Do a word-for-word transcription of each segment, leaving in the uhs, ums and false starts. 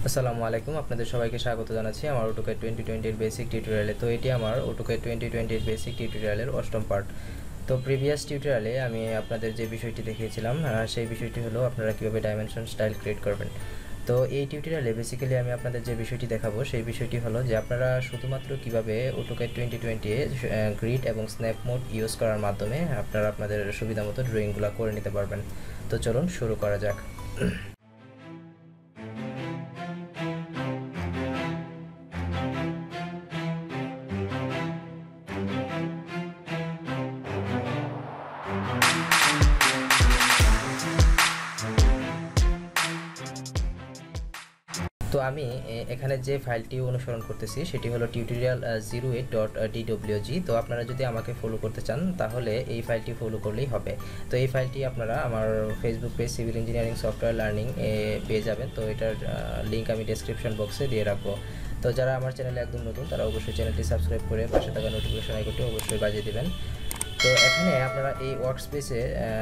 আসসালামু আলাইকুম, আপনাদের সবাইকে স্বাগত জানাচ্ছি আমার অটোক্যাড টোয়েন্টি টোয়েন্টি এর বেসিক টিউটোরিয়ালে। তো এটি আমার অটোক্যাড টোয়েন্টি টোয়েন্টি এর বেসিক টিউটোরিয়ালের অষ্টম পার্ট। তো প্রিভিয়াস টিউটোরিয়ালে আমি আপনাদের যে বিষয়টি দেখিয়েছিলাম সেই বিষয়টি হলো আপনারা কীভাবে ডাইমেনশন স্টাইল ক্রিয়েট করবেন। তো এই টিউটোরিয়ালে বেসিক্যালি আমি আপনাদের যে বিষয়টি দেখাবো সেই বিষয়টি হলো যে আপনারা শুধুমাত্র কীভাবে অটোক্যাড টোয়েন্টি টোয়েন্টি এ গ্রিড এবং স্ন্যাপ মোড ইউজ করার মাধ্যমে আপনারা আপনাদের সুবিধা মতো ড্রয়িংগুলো করে নিতে পারবেন। তো চলুন শুরু করা যাক। তো আমি এখানে যে ফাইলটি অনুসরণ করতেছি সেটি হলো tutorial zero eight dot DWG. তো আপনারা যদি আমাকে ফলো করতে চান তাহলে এই ফাইলটি ফলো করলেই হবে। তো এই ফাইলটি আপনারা আমার Facebook page civil engineering software learning এ পেয়ে যাবেন। তো এটার লিঙ্ক আমি ডেসক্রিপশন বক্সে দিয়ে রাখবো। তো যারা আমার চ্যানেলে একদম নতুন তারা অবশ্যই চ্যানেলটি সাবস্ক্রাইব করে পাশে থাকা নোটিফিকেশন আইকনটি অবশ্যই বাজিয়ে দেবেন। তো এখানে আপনারা এই ওয়ার্কস্পেসে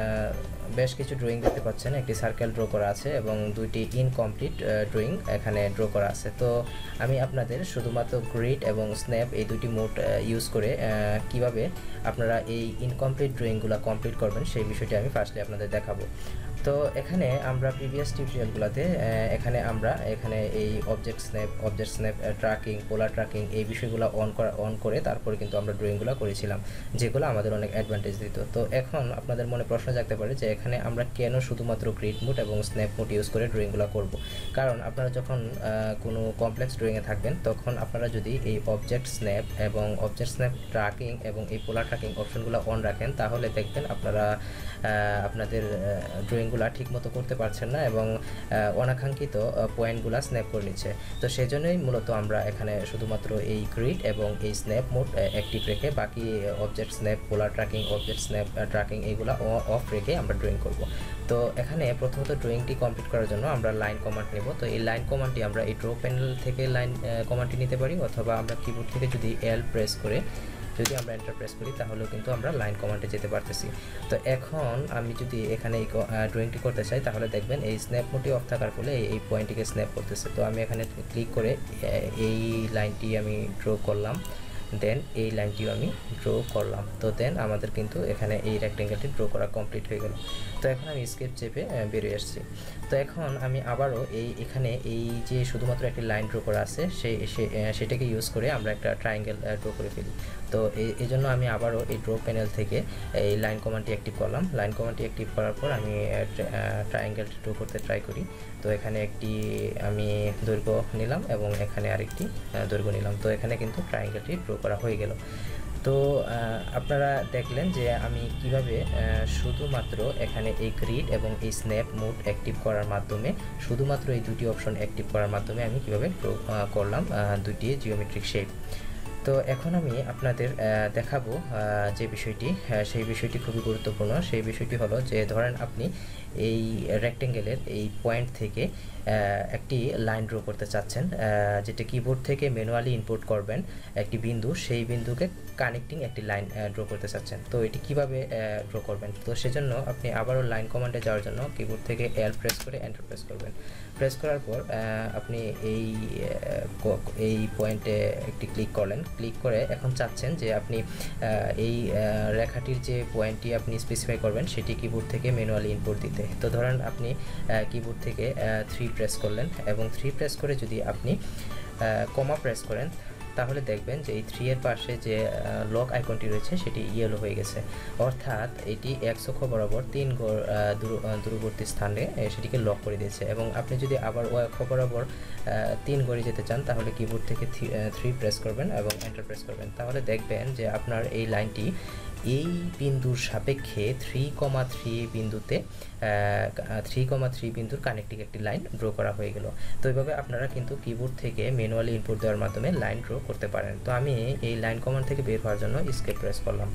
বেশ কিছু ড্রয়িং দেখতে পাচ্ছেন। একটি সার্কেল ড্র করা আছে এবং দুইটি ইনকমপ্লিট ড্রয়িং এখানে ড্র করা আছে। তো আমি আপনাদের শুধুমাত্র গ্রিড এবং স্ন্যাপ এই দুটি মোড ইউজ করে কিভাবে আপনারা এই ইনকমপ্লিট ড্রয়িংগুলো কমপ্লিট করবেন সেই বিষয়টি আমি ফার্স্টলি আপনাদের দেখাবো। তো এখানে আমরা প্রিভিয়াস টিউটোরিয়ালগুলোতে এখানে আমরা এখানে এই object snap object snap tracking polar tracking এই বিষয়গুলো অন করা অন করে তারপরে কিন্তু আমরা ড্রয়িংগুলো করেছিলাম, যেগুলো আমাদের অনেক অ্যাডভান্টেজ দিত। তো এখন আপনাদের মনে প্রশ্ন জাগতে পারে যে এখানে আমরা কেন শুধুমাত্র গ্রিড মোড এবং স্ন্যাপ মোড ইউজ করে ড্রয়িংগুলো করব। কারণ আপনারা যখন কোনো কমপ্লেক্স ড্রয়িংয়ে থাকবেন তখন আপনারা যদি এই অবজেক্ট স্ন্যাপ এবং অবজেক্ট স্ন্যাপ ট্র্যাকিং এবং এই পোলার ট্র্যাকিং অপশনগুলো অন রাখেন তাহলে দেখবেন আপনারা আপনাদের ড্রয়িংগুলো ঠিকমতো করতে পারছেন না এবং অনাকাঙ্ক্ষিত পয়েন্টগুলো স্ন্যাপ করে নিচ্ছে। তো সেজন্যই মূলত আমরা এখানে শুধুমাত্র এই গ্রিড এবং এই স্ন্যাপ মোড অ্যাক্টিভ রেখে বাকি object snap polar tracking object snap tracking এইগুলো অফ রেখে আমরা ড্রয়িং করব। তো এখানে প্রথমত ড্রয়িংটি কমপ্লিট করার জন্য আমরা লাইন কমান্ড নেব। তো এই লাইন কমান্ডটি আমরা এই ড্র প্যানেল থেকে লাইন কমান্ডটি নিতে পারি, অথবা আমরা কিবোর্ড থেকে যদি এল প্রেস করে যদি আমরা এন্টার প্রেস করি তাহলেও কিন্তু আমরা লাইন কমান্ডে যেতে পারতেছি। তো এখন আমি যদি এখানে এই ড্রয়িংটি করতে চাই তাহলে দেখবেন এই স্ন্যাপ মোডটি অফ থাকার ফলে এই পয়েন্টটিকে স্ন্যাপ করতেছে। তো আমি এখানে ক্লিক করে এই লাইনটি আমি ড্র করলাম, দেন এই লাইনটিও আমি ড্র করলাম। তো দেন আমাদের কিন্তু এখানে এই রেক্টেঙ্গেলটি ড্র করা কমপ্লিট হয়ে গেল। তো এখন আমি স্কেপ চেপে বেরিয়ে আসছি। তো এখন আমি আবারও এই এখানে এই যে শুধুমাত্র একটি লাইন ড্র করা আছে সেই সেটাকে ইউজ করে আমরা একটা ট্রায়াঙ্গেল ড্র করে ফেলি। তো এই জন্য আমি আবারও এই ড্র প্যানেল থেকে এই লাইন কমান্ডটি অ্যাক্টিভ করলাম। লাইন কমান্ডটি অ্যাক্টিভ করার পর আমি ট্রায়াঙ্গেলটি ড্র করতে ট্রাই করি। তো এখানে একটি আমি দৈর্ঘ্য নিলাম এবং এখানে আরেকটি দৈর্ঘ্য নিলাম। তো এখানে কিন্তু ট্রায়াঙ্গেলটি ড্র করা হয়ে গেল। তো আপনারা দেখলেন যে আমি কিভাবে শুধুমাত্র এখানে এই গ্রিড এবং এই স্ন্যাপ মোড অ্যাক্টিভ করার মাধ্যমে শুধুমাত্র এই দুটি অপশন অ্যাক্টিভ করার মাধ্যমে আমি কিভাবে ড্র করলাম দুটি জিওমেট্রিক শেপ। তো এখন আমি আপনাদের দেখাবো যে বিষয়টি, সেই বিষয়টি খুবই গুরুত্বপূর্ণ। সেই বিষয়টি হলো যে ধরেন আপনি এই রেক্টেঙ্গেলের এই পয়েন্ট থেকে একটি লাইন ড্র করতে চাচ্ছেন, যেটা কিবোর্ড থেকে ম্যানুয়ালি ইনপুট করবেন একটি বিন্দু, সেই বিন্দুকে কানেক্টিং একটি লাইন ড্র করতে চাচ্ছেন। তো এটি কিভাবে ড্র করবেন? তো সেজন্য আপনি আবারও লাইন কমান্ডে যাওয়ার জন্য কিবোর্ড থেকে এল প্রেস করে এন্টার প্রেস করবেন। প্রেস করার পর আপনি এই এই পয়েন্টে একটি ক্লিক করলেন। ক্লিক করে এখন চাচ্ছেন যে আপনি এই রেখাটির যে পয়েন্টটি আপনি স্পেসিফাই করবেন সেটি কিবোর্ড থেকে ম্যানুয়ালি ইনপুট দিতে। তো ধরেন আপনি কিবোর্ড থেকে থ্রি প্রেস করলেন এবং থ্রি প্রেস করে যদি আপনি কমা প্রেস করেন তাহলে দেখবেন যে এই থ্রি এর পাশে যে লক আইকনটি রয়েছে সেটি ইয়েলো হয়ে গেছে, অর্থাৎ এটি এক্স অক্ষ বরাবর তিন দূরবর্তী স্থানে সেটিকে লক করে দিয়েছে। এবং আপনি যদি আবার ওয়াই অক্ষ বরাবর তিন গড়ে যেতে চান তাহলে কিবোর্ড থেকে থ্রি প্রেস করবেন এবং এন্টার প্রেস করবেন। তাহলে দেখবেন যে আপনার এই লাইনটি এই বিন্দুর সাপেক্ষে থ্রি কমা থ্রি বিন্দুতে থ্রি কমা থ্রি বিন্দুর কানেক্টিং একটি লাইন ড্র করা হয়ে গেল। তো এইভাবে আপনারা কিন্তু কিবোর্ড থেকে ম্যানুয়ালি ইনপুট দেওয়ার মাধ্যমে লাইন ড্র করতে পারেন। তো আমি এই লাইন কমান্ড থেকে বের হওয়ার জন্য এসকেপ প্রেস করলাম।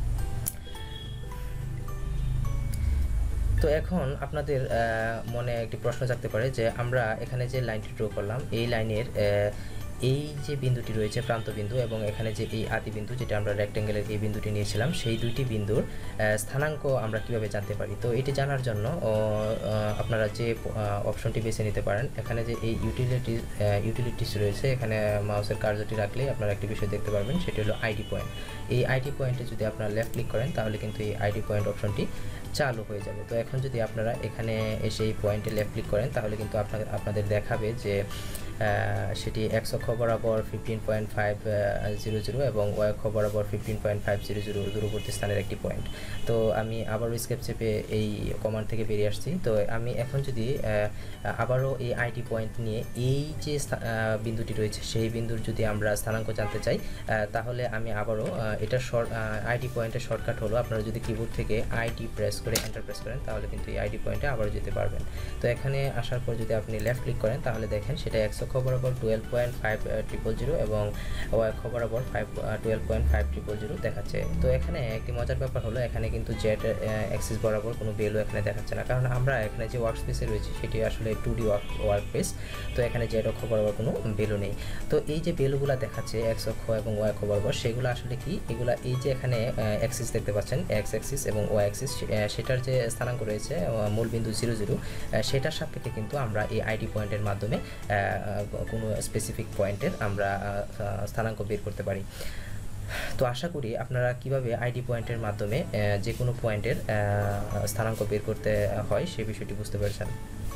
তো এখন আপনাদের মনে একটি প্রশ্ন জাগতে পারে যে আমরা এখানে যে লাইনটি ড্র করলাম এই লাইনের এই যে বিন্দুটি রয়েছে প্রান্ত বিন্দু এবং এখানে যে এই আদি বিন্দু যেটা আমরা রেক্ট্যাঙ্গেলের এই বিন্দুটি নিয়েছিলাম সেই দুইটি বিন্দুর স্থানাঙ্ক আমরা কিভাবে জানতে পারি। তো এটি জানার জন্য আপনারা যে অপশনটি বেছে নিতে পারেন, এখানে যে এই ইউটিলিটি ইউটিলিটিস রয়েছে এখানে মাউসের কার্যটি রাখলেই আপনারা একটি বিষয় দেখতে পারবেন, সেটি হলো আইডি পয়েন্ট। এই আইডি পয়েন্টে যদি আপনারা লেফট ক্লিক করেন তাহলে কিন্তু এই আইডি পয়েন্ট অপশনটি চালু হয়ে যাবে। তো এখন যদি আপনারা এখানে এসে এই পয়েন্টে লেফট ক্লিক করেন তাহলে কিন্তু আপনাদের আপনাদের দেখাবে যে সেটি এক্স অক্ষ বরাবর fifteen point five zero zero এবং ওয়াই অক্ষ বরাবর fifteen point five zero zero দূরবর্তী স্থানের একটি পয়েন্ট। তো আমি আবারও স্কেপ চেপে এই কমান্ড থেকে বেরিয়ে আসছি। তো আমি এখন যদি আবারও এই আইডি পয়েন্ট নিয়ে এই যে বিন্দুটি রয়েছে সেই বিন্দুর যদি আমরা স্থানাঙ্ক জানতে চাই তাহলে আমি আবারও এটা শর্ট আইডি পয়েন্টের শর্টকাট হলো আপনারা যদি কিবোর্ড থেকে আইডি প্রেস করে এন্টার প্রেস করেন তাহলে কিন্তু এই আইডি পয়েন্টে আবারও যেতে পারবেন। তো এখানে আসার পর যদি আপনি লেফট ক্লিক করেন তাহলে দেখেন সেটা এক্স অক্ষ বরাবর twelve point five triple zero এবং ওয়াই অক্ষ বরাবর five twelve point five triple zero দেখাচ্ছে। তো এখানে একটি মজার ব্যাপার হলো এখানে কিন্তু জেড অ্যাক্সিস বরাবর কোনো ভ্যালু এখানে দেখাচ্ছে না, কারণ আমরা এখানে যে ওয়ার্ক স্পেসে রয়েছে সেটি আসলে two D work work space. তো এখানে জেড অক্ষ বরাবর কোনো ভ্যালু নেই। তো এই যে ভ্যালুগুলো দেখাচ্ছে এক্স অক্ষ এবং ওয়াই অক্ষ বরাবর সেগুলো আসলে কি, এগুলা এই যে এখানে অ্যাক্সিস দেখতে পাচ্ছেন এক্স অ্যাক্সিস এবং ওয়াই অ্যাক্সিস সেটার যে স্থানাঙ্ক রয়েছে মূল বিন্দু জিরো জিরো সেটার সাপেক্ষে কিন্তু আমরা এই আইডি পয়েন্টের মাধ্যমে কোনো স্পেসিফিক পয়েন্টের আমরা স্থানাঙ্ক বের করতে পারি। তো আশা করি আপনারা কিভাবে আইডি পয়েন্টের মাধ্যমে যে কোনো পয়েন্টের স্থানাঙ্ক বের করতে হয় সে বিষয়টি বুঝতে পেরেছেন।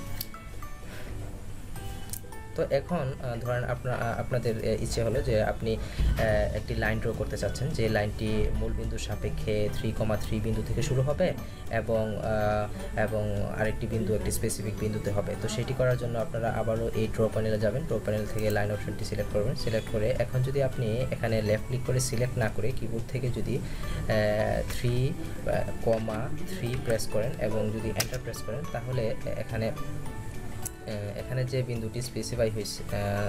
তো এখন ধরেন আপনার আপনাদের ইচ্ছে হলো যে আপনি একটি লাইন ড্র করতে চাচ্ছেন, যে লাইনটি মূল বিন্দুর সাপেক্ষে থ্রি কমা থ্রি বিন্দু থেকে শুরু হবে এবং এবং আরেকটি বিন্দু একটি স্পেসিফিক বিন্দুতে হবে। তো সেটি করার জন্য আপনারা আবারও এই ড্র প্যানেলে যাবেন, ড্র প্যানেল থেকে লাইন অপশনটি সিলেক্ট করবেন। সিলেক্ট করে এখন যদি আপনি এখানে লেফট ক্লিক করে সিলেক্ট না করে কিবোর্ড থেকে যদি থ্রি কমা থ্রি প্রেস করেন এবং যদি এন্টার প্রেস করেন তাহলে এখানে এখানে যে বিন্দুটি স্পেসিফাই হয়েছে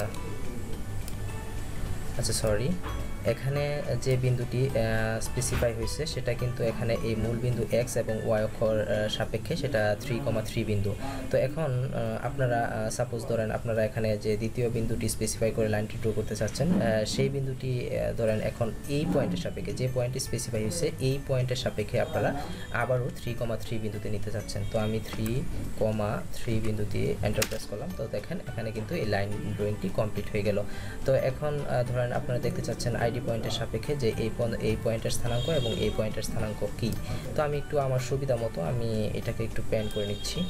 আচ্ছা সরি এখানে যে বিন্দুটি স্পেসিফাই হয়েছে সেটা কিন্তু এখানে এই মূল বিন্দু এক্স এবং ওয়াই অক্ষর সাপেক্ষে সেটা থ্রি কমা থ্রি বিন্দু। তো এখন আপনারা সাপোজ ধরেন আপনারা এখানে যে দ্বিতীয় বিন্দুটি স্পেসিফাই করে লাইনটি ড্র করতে চাচ্ছেন সেই বিন্দুটি ধরেন এখন এই পয়েন্টের সাপেক্ষে যে পয়েন্টটি স্পেসিফাই হয়েছে এই পয়েন্টের সাপেক্ষে আপনারা আবারও থ্রি কমা থ্রি বিন্দুতে নিতে চাচ্ছেন। তো আমি থ্রি কমা থ্রি বিন্দুতে এন্টার প্রেস করলাম। তো দেখেন এখানে কিন্তু এই লাইন ড্রয়িংটি কমপ্লিট হয়ে গেল। তো এখন ধরেন আপনারা দেখতে চাচ্ছেন আইডি পয়েন্টের সাপেক্ষে যে এই এই পয়েন্টের স্থানাঙ্ক এবং এই পয়েন্টের স্থানাঙ্ক কি। তো আমি একটু আমার সুবিধা মতো আমি এটাকে একটু প্যান করে নিচ্ছি।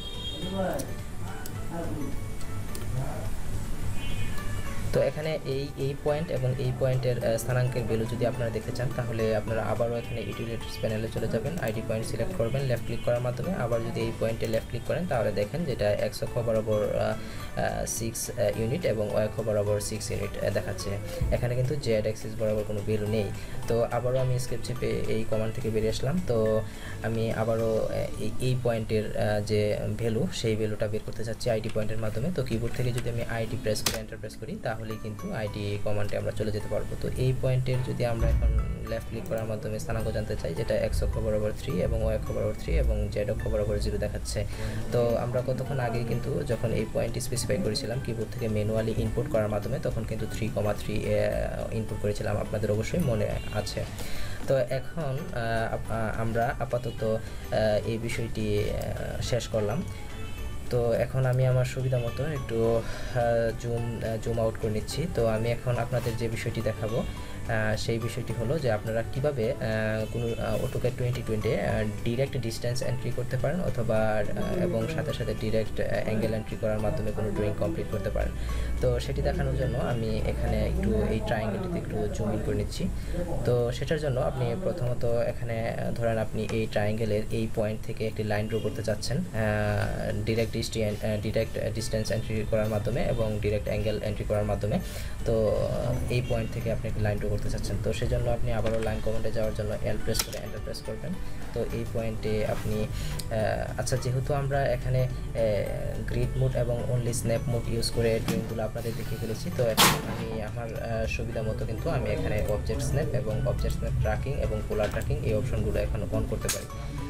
তো এখানে এই এই পয়েন্ট এবং এই পয়েন্টের স্থানাঙ্কের ভ্যালু যদি আপনারা দেখতে চান তাহলে আপনারা আবারও এখানে ইউটিলিটিস প্যানেলে চলে যাবেন, আইডি পয়েন্ট সিলেক্ট করবেন লেফট ক্লিক করার মাধ্যমে। আবার যদি এই পয়েন্টে লেফট ক্লিক করেন তাহলে দেখেন যেটা এক্স অক্ষ বরাবর সিক্স ইউনিট এবং ওয়াই অক্ষ বরাবর সিক্স ইউনিট দেখাচ্ছে। এখানে কিন্তু জেড অ্যাক্সিস বরাবর কোনো ভ্যালু নেই। তো আবারও আমি স্কেপ চেপে এই কমান্ড থেকে বেরিয়ে আসলাম। তো আমি আবারও এই পয়েন্টের যে ভ্যালু সেই ভ্যালুটা বের করতে চাচ্ছি আইডি পয়েন্টের মাধ্যমে। তো কিবোর্ড থেকে যদি আমি আইডি প্রেস করে এন্টার প্রেস করি তাহলেই কিন্তু আইডি কমান্ডে আমরা চলে যেতে পারবো। তো এই পয়েন্টের যদি আমরা এখন লেফট ক্লিক করার মাধ্যমে স্থানাঙ্ক জানতে চাই যেটা এক্স অক্ষ বরাবর থ্রি এবং ওয়াই অক্ষ বরাবর থ্রি এবং জেড অক্ষ বরাবর জিরো দেখাচ্ছে। তো আমরা কতক্ষণ আগে কিন্তু যখন এই পয়েন্টটি স্পেসিফাই করেছিলাম কিবোর্ড থেকে ম্যানুয়ালি ইনপুট করার মাধ্যমে তখন কিন্তু থ্রি কমা থ্রি ইনপুট করেছিলাম, আপনাদের অবশ্যই মনে আছে। তো এখন আমরা আপাতত এই বিষয়টি শেষ করলাম। তো এখন আমি আমার সুবিধা মতো একটু জুম জুম আউট করে নিচ্ছি। তো আমি এখন আপনাদের যে বিষয়টি দেখাবো সেই বিষয়টি হলো যে আপনারা কিভাবে কোনো AutoCAD twenty twenty direct distance entry করতে পারেন অথবা এবং সাথে সাথে ডিরেক্ট অ্যাঙ্গেল এন্ট্রি করার মাধ্যমে কোনো ড্রয়িং কমপ্লিট করতে পারেন। তো সেটি দেখানোর জন্য আমি এখানে একটু এই ট্রায়াঙ্গেলটিতে একটু জুম ইন করে নিচ্ছি। তো সেটার জন্য আপনি প্রথমত এখানে ধরেন আপনি এই ট্রায়াঙ্গেলের এই পয়েন্ট থেকে একটি লাইন ড্র করতে চাচ্ছেন ডিরেক্ট ডিরেক্ট ডিস্টেন্স এন্ট্রি করার মাধ্যমে এবং ডিরেক্ট অ্যাঙ্গেল এন্ট্রি করার মাধ্যমে। তো এই পয়েন্ট থেকে আপনি একটি লাইন ড্র করতে চাচ্ছেন। তো সেজন্য আপনি আবারও লাইন কমান্ডে যাওয়ার জন্য এল প্রেস করে এন্টার প্রেস করবেন। তো এই পয়েন্টে আপনি আচ্ছা যেহেতু আমরা এখানে গ্রিড মোড এবং অনলি স্ন্যাপ মোড ইউজ করে ড্রয়িংগুলো আপনাদের দেখিয়ে ফেলেছি। তো এখন আমি আমার সুবিধা মতো কিন্তু আমি এখানে অবজেক্ট স্ন্যাপ এবং অবজেক্ট স্ন্যাপ ট্র্যাকিং এবং পোলার ট্র্যাকিং এই অপশনগুলো এখন অন করতে পারি।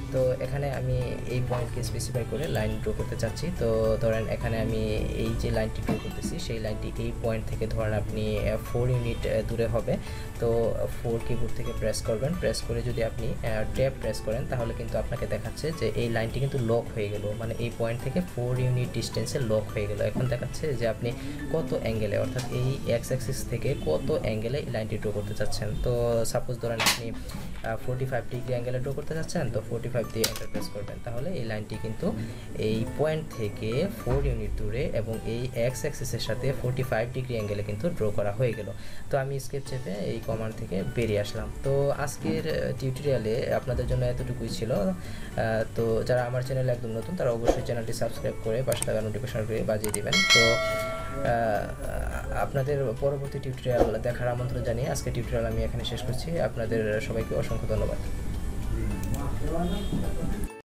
তো এখানে আমি এই পয়েন্টকে স্পেসিফাই করে লাইন ড্র করতে চাচ্ছি। তো ধরেন এখানে আমি এই যে লাইনটি ড্র করতেছি সেই লাইনটি এই পয়েন্ট থেকে ধরেন আপনি ফোর ইউনিট দূরে হবে। তো ফোর কিবোর্ড থেকে প্রেস করবেন, প্রেস করে যদি আপনি ট্যাব প্রেস করেন তাহলে কিন্তু আপনাকে দেখাচ্ছে যে এই লাইনটি কিন্তু লক হয়ে গেল, মানে এই পয়েন্ট থেকে ফোর ইউনিট ডিস্টেন্সে লক হয়ে গেল। এখন দেখাচ্ছে যে আপনি কত অ্যাঙ্গেলে, অর্থাৎ এই এক্স অ্যাক্সিস থেকে কত অ্যাঙ্গেলে এই লাইনটি ড্র করতে চাচ্ছেন। তো সাপোজ ধরেন আপনি ফোর্টি ফাইভ ডিগ্রি অ্যাঙ্গেলে ড্র করতে চাচ্ছেন, তো ফোর্টি ফাইভ দিয়ে এন্টার প্রেস করবেন, তাহলে এই লাইনটি কিন্তু এই পয়েন্ট থেকে ফোর ইউনিট দূরে এবং এই এক্স অ্যাক্সিসের সাথে ফোর্টি ফাইভ ডিগ্রি অ্যাঙ্গেলে কিন্তু ড্র করা হয়ে গেল। তো আমি স্কেপ চেপে এই কমান্ড থেকে বেরিয়ে আসলাম। তো আজকের টিউটোরিয়ালে আপনাদের জন্য এতটুকুই ছিল। তো যারা আমার চ্যানেলে একদম নতুন তারা অবশ্যই চ্যানেলটি সাবস্ক্রাইব করে পাশে থাকা নোটিফিকেশন করে বাজিয়ে দিবেন। তো আপনাদের পরবর্তী টিউটোরিয়াল দেখার আমন্ত্রণ জানিয়ে আজকে টিউটোরিয়াল আমি এখানে শেষ করছি। আপনাদের সবাইকে অসংখ্য ধন্যবাদ।